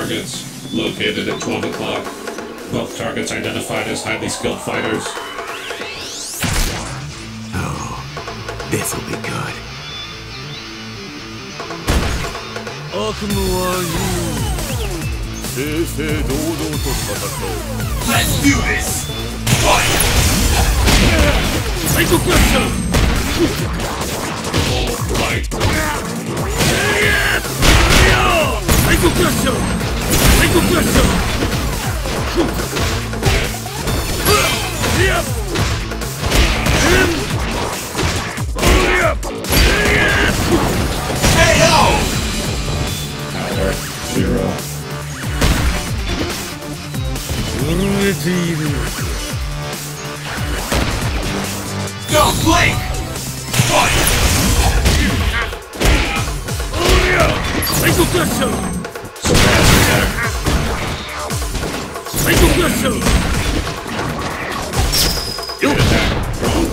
targets, located at 12 o'clock. Both targets identified as highly skilled fighters. Oh, this'll be good. Let's do this! Fight! Psycho Cluster! Fight! Psycho Cluster! Psycho Cluster! KO! Power 0. Don't blink! Fight! Psycho Cluster! Surprise attack! Psycho Cluster! Good attack! Wrong.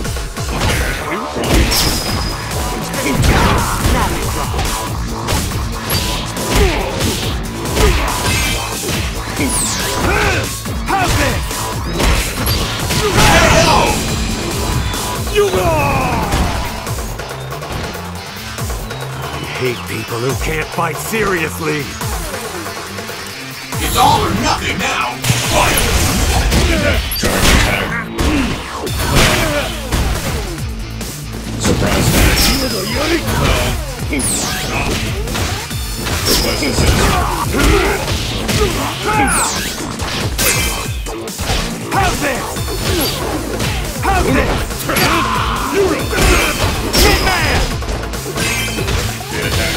How's this? KO! I hate people who can't fight seriously. It's all or nothing now! Fight! Charge attack! Surprise attack! Request assist. How's this? How's this? Hitman! Good attack.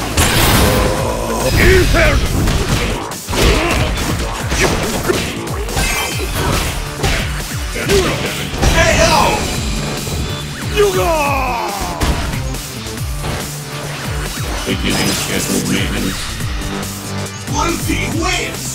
KO! Beginning scheduled maintenance. Blue team wins!